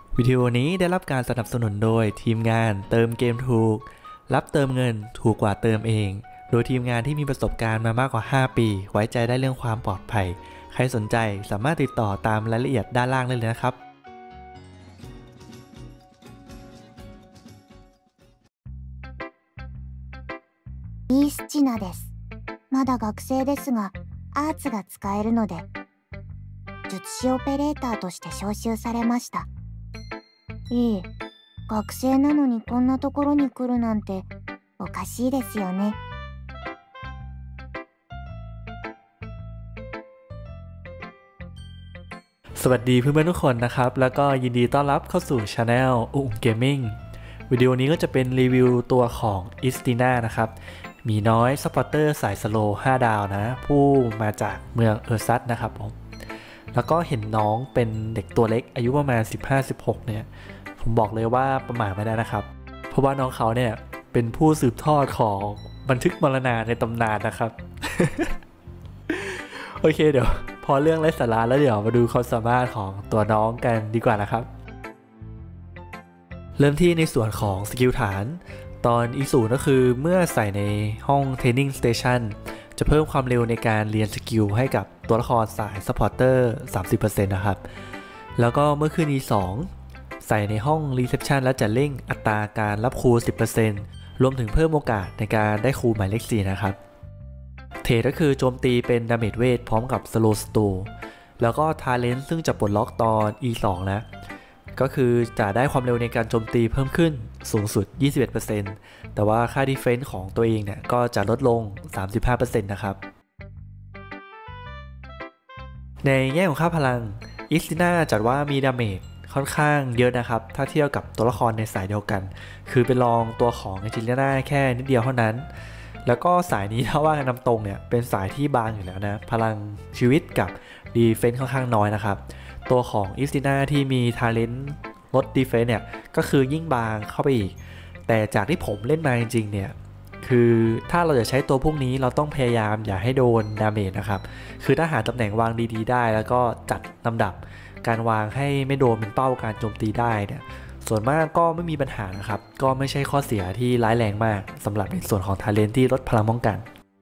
วิดีโอนี้ได้รับการสนับสนุนโดยทีมงานเติมเกมถูกรับเติมเงินถูกกว่าเติมเองโดยทีมงานที่มีประสบการณ์มามากกว่า5ปีไว้ใจได้เรื่องความปลอดภัยใครสนใจสามารถติดต่อตามรายละเอียดด้านล่างได้เลยนะครับイースチナです。まだ学生ですが、アーツが使えるので、術師オペレーターとして招集されました。学生なのにこんなところに来るなんておかしいですよね。 สวัสดีเพื่อนๆทุกคนนะครับแล้วก็ยินดีต้อนรับเข้าสู่ Channel เกมมิ่งวิดีโอนี้ก็จะเป็นรีวิวตัวของอิสติน่านะครับมีน้อยซัพพอร์เตอร์สายสโลว์5ดาวนะผู้มาจากเมืองเออร์ซัสนะครับผมแล้วก็เห็นน้องเป็นเด็กตัวเล็กอายุประมาณ 15-16 เนี่ยผมบอกเลยว่าประมาทไม่ได้นะครับเพราะว่าน้องเขาเนี่ยเป็นผู้สืบทอดของบันทึกมรณะในตำนานนะครับ โอเคเดี๋ยวพอเรื่องไร้สาระแล้วเดี๋ยวมาดูความสามารถของตัวน้องกันดีกว่านะครับเริ่มที่ในส่วนของสกิลฐานตอน E0 ก็คือเมื่อใส่ในห้อง Training Station จะเพิ่มความเร็วในการเรียนสกิลให้กับตัวละครสาย Supporter 30% นะครับแล้วก็เมื่อคืน E2 ใส่ในห้อง Reception แล้วจะเร่งอัตราการรับคู 10% รวมถึงเพิ่มโอกาสในการได้คูหมายเลข 4 นะครับเทรดก็คือโจมตีเป็นดาเมจเวทพร้อมกับ Slow Stall แล้วก็ Talent ซึ่งจะปลดล็อกตอน E2 นะก็คือจะได้ความเร็วในการโจมตีเพิ่มขึ้นสูงสุด 21% แต่ว่าค่า Defense ของตัวเองเนี่ยก็จะลดลง 35% นะครับในแง่ของค่าพลังอิสติน่าจัดว่ามีดาเมจค่อนข้างเยอะนะครับถ้าเทียบกับตัวละครในสายเดียวกันคือเป็นรองตัวของแองเจลิน่าแค่นิดเดียวเท่านั้นแล้วก็สายนี้ถ้าว่ากันนำตรงเนี่ยเป็นสายที่บางอยู่แล้วนะพลังชีวิตกับ Defense ค่อนข้างน้อยนะครับตัวของอิสติน่าที่มี Talent ลด Defense เนี่ยก็คือยิ่งบางเข้าไปอีกแต่จากที่ผมเล่นมาจริงๆเนี่ยคือถ้าเราจะใช้ตัวพวกนี้เราต้องพยายามอย่าให้โดนดาเมจนะครับคือถ้าหาตำแหน่งวางดีๆได้แล้วก็จัดลำดับการวางให้ไม่โดนเป็นเป้าการโจมตีได้เนี่ยส่วนมากก็ไม่มีปัญหานะครับก็ไม่ใช่ข้อเสียที่ร้ายแรงมากสำหรับในส่วนของ Talent ที่ลดพลังป้องกัน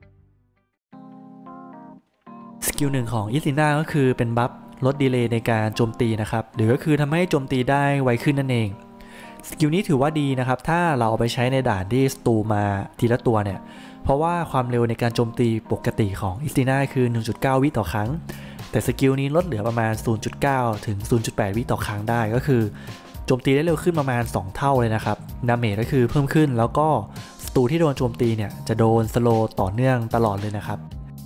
สกิลหนึ่งของอิสติน่าก็คือเป็นบัฟลดดีเลย์ในการโจมตีนะครับหรือก็คือทำให้โจมตีได้ไวขึ้นนั่นเองสกิลนี้ถือว่าดีนะครับถ้าเราเอาไปใช้ในด่านที่สตูมาทีละตัวเนี่ยเพราะว่าความเร็วในการโจมตีปกติของอิสติน่าคือ 1.9 วิต่อครั้งแต่สกิลนี้ลดเหลือประมาณ 0.9 ถึง 0.8 วิต่อครั้งได้ก็คือโจมตีได้เร็วขึ้นประมาณ2เท่าเลยนะครับดาเมจก็คือเพิ่มขึ้นแล้วก็ศัตรูที่โดนโจมตีเนี่ยจะโดนสโลว์ต่อเนื่องตลอดเลยนะครับ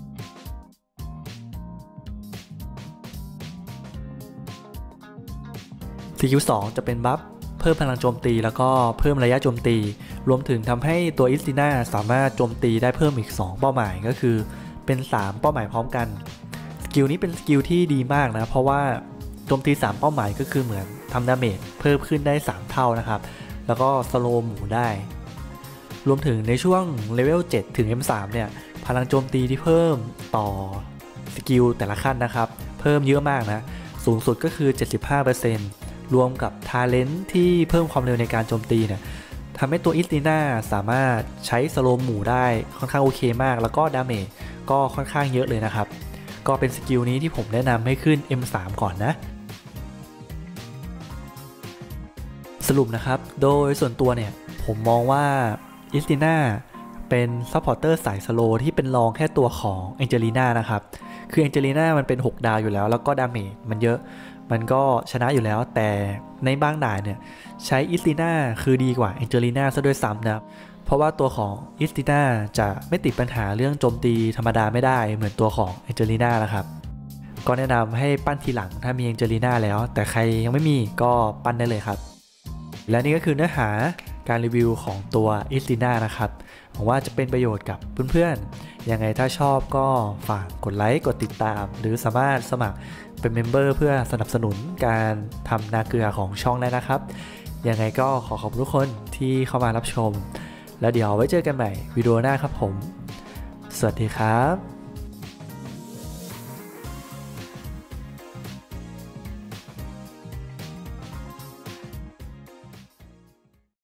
สกิล2จะเป็นบัฟเพิ่มพลังโจมตีแล้วก็เพิ่มระยะโจมตีรวมถึงทำให้ตัวอิสติน่าสามารถโจมตีได้เพิ่มอีก2เป้าหมายก็คือเป็น3เป้าหมายพร้อมกันสกิลนี้เป็นสกิลที่ดีมากนะเพราะว่าโจมตี3เป้าหมายก็คือเหมือนทำดาเมจเพิ่มขึ้นได้3เท่านะครับแล้วก็สโลว์หมู่ได้รวมถึงในช่วงเลเวล7ถึง M3 เนี่ยพลังโจมตีที่เพิ่มต่อสกิลแต่ละขั้นนะครับเพิ่มเยอะมากนะสูงสุดก็คือ 75%รวมกับ Talent ที่เพิ่มความเร็วในการโจมตีเนี่ยทำให้ตัวอิสติน่าสามารถใช้สโลว์หมู่ได้ค่อนข้างโอเคมากแล้วก็ดาเมจก็ค่อนข้างเยอะเลยนะครับก็เป็นสกิลนี้ที่ผมแนะนำให้ขึ้น M3 ก่อนนะสรุปนะครับโดยส่วนตัวเนี่ยผมมองว่าอิสติน่าเป็นซัพพอร์เตอร์สายสโลว์ที่เป็นรองแค่ตัวของแองเจลิน่านะครับคือแองเจลิน่ามันเป็น6ดาวอยู่แล้วแล้วก็ดาเมจมันเยอะมันก็ชนะอยู่แล้วแต่ในบางด่านเนี่ยใช้อิสติน่าคือดีกว่าแองเจลิน่าซะด้วยซ้ำนะเพราะว่าตัวของอิสติน่าจะไม่ติดปัญหาเรื่องโจมตีธรรมดาไม่ได้เหมือนตัวของแองเจลิน่านะครับก็แนะนำให้ปั้นทีหลังถ้ามีแองเจลิน่าแล้วแต่ใครยังไม่มีก็ปั้นได้เลยครับและนี่ก็คือเนื้อหาการรีวิวของตัวอิสติน่านะครับหวังว่าจะเป็นประโยชน์กับเพื่อนๆยังไงถ้าชอบก็ฝากกดไลค์กดติดตามหรือสามารถสมัครเป็นเมมเบอร์เพื่อสนับสนุนการทำนาเกลือของช่องได้นะครับยังไงก็ขอขอบคุณทุกคนที่เข้ามารับชมแล้วเดี๋ยวไว้เจอกันใหม่วิดีโอหน้าครับผมสวัสดีครับ